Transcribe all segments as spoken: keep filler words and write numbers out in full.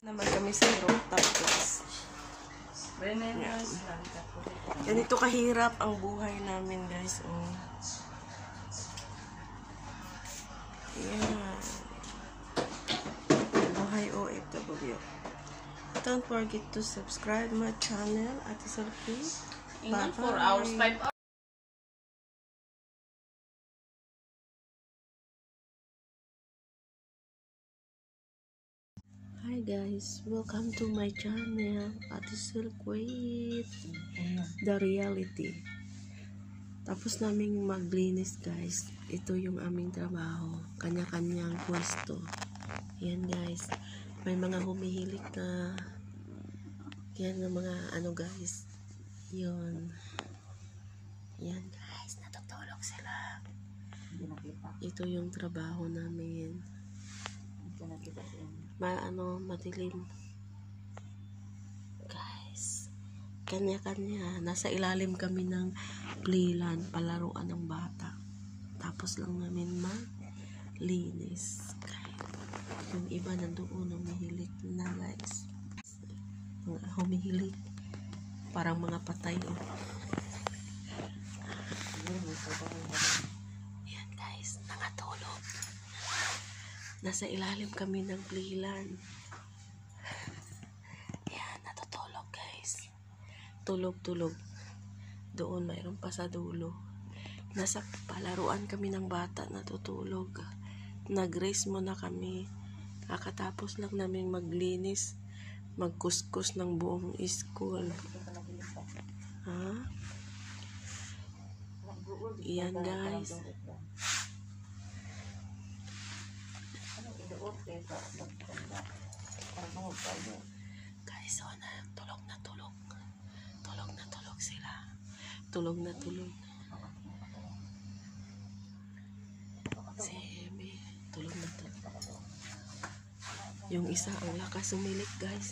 Naman kami sa rooftop class. Yan. Ganito kahirap ang buhay namin, guys. Oh. Yan. Buhay O F W. Don't forget to subscribe my channel at Selfie. Ingat four hours, five hours. Hi guys, welcome to my channel at Kuwait, the reality. Tapos naming maglinis guys. Ito yung aming trabaho, kanya-kanyang pwesto. Yan guys, may mga humihilik na yan ng mga ano guys. Yun. Yan guys, natutulog sila. Ito yung trabaho namin. Ma ano, madilim. Guys, kanya-kanya. Nasa ilalim kami ng playland, palaruan ng bata. Tapos lang namin maglinis. Yung iba nandoon, humihilik na guys. Mga humihilik. Parang mga patay. Oh. Yan guys, nangatulog. Nasa ilalim kami ng playland. Yan, natutulog guys. Tulog-tulog. Doon, mayroon pa sa dulo. Nasa palaruan kami ng bata, natutulog. Nag-race muna kami. Kakatapos lang namin maglinis. Magkuskus ng buong school. Ha? Yan guys. Guys, oh na, tulog na tulog. Tulog na tulog sila. Tulog na tulog. Si Emi, tulog na tulog. Yung isa, ang lakas sumilik, guys.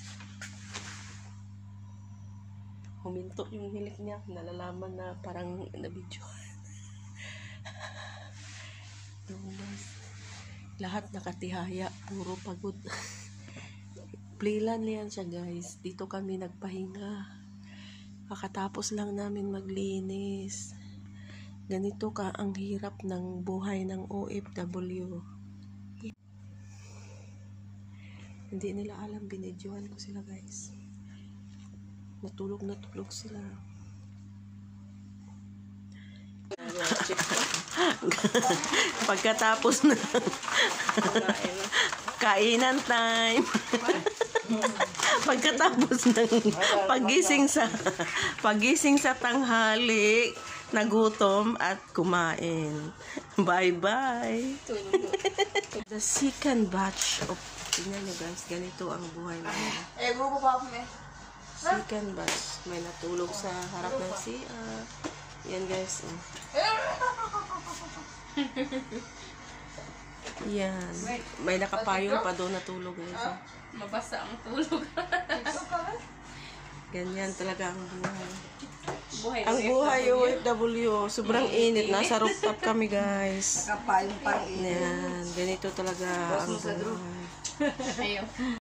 Huminto yung hilik niya. Nalalaman na parang nabidyohan. Yung guys. Lahat nakatihaya, puro pagod. Playland yan siya guys. Dito kami nagpahinga. Kakatapos lang namin maglinis. Ganito ka ang hirap ng buhay ng O F W. Hindi nila alam, binidyohan ko sila guys. Natulog na tulog sila. Pagkatapos na kainan time. Pagkatapos ng pagising sa pagising sa tanghali, nagutom at kumain. Bye bye. The second batch of, tingnan nyo guys, ganito ang buhay namin. Eh, bubo pa ako eh. Second batch, may natulog sa harap ng C R. Yan guys. Oh. Yan. May nakapayong pa doon natulog guys. Oh. Mabasa ang tulog. Ganyan talaga ang buhay. Buhay Ang buhay O F W, sobrang init. Nasa rooftop kami guys. Nakapayong pang init. Yan. Ganito talaga ang buhay. Ayaw.